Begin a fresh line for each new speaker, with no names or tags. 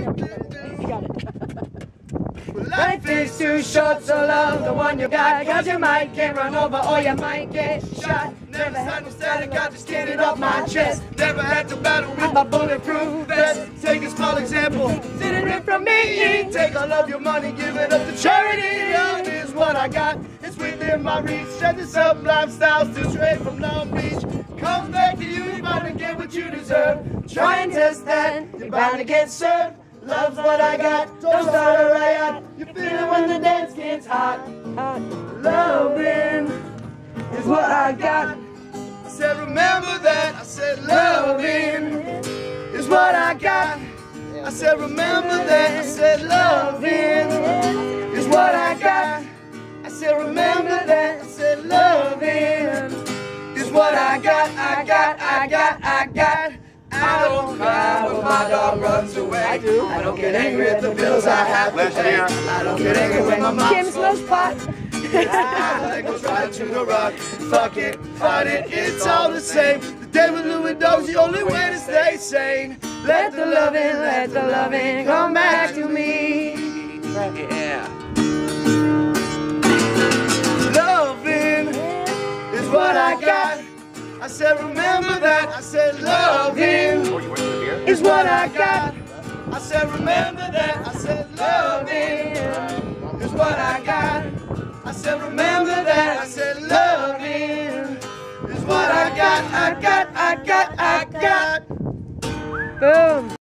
You got it.
Life is too short, so love the one you got. Cause you might get run over or you might get shot. Never had no static, I just get it off my chest. Never had to battle with my bulletproof vest. Take a small example, sitting in from me. Take all of your money, give it up to charity. Love is what I got, it's within my reach. Send the Sublime style still straight from Long Beach. Comes back to you, you're bound to get what you deserve. Try and test that, you're bound to get served. Love's what I got, don't start a riot. You feel it when the dance gets hot. Loving is what I got. I said remember that, I said loving is what I got. I said remember that, I said loving is what I got. I said remember that, I said loving is what I got, I got. I don't cry when my dog runs away. I do. I don't get angry at the bills I have to pay. I don't get angry when my mom smokes pot. I go try to the rock. Fuck it, fight it, it's all the same. The day with Louis Dog's the only way to stay sane. Let the loving come back to me. Yeah. Loving is what I got. I said remember that, I said loving is what I got. I said remember that, I said loving is what I got. I said remember that, I said loving is what I got, I got.
Boom.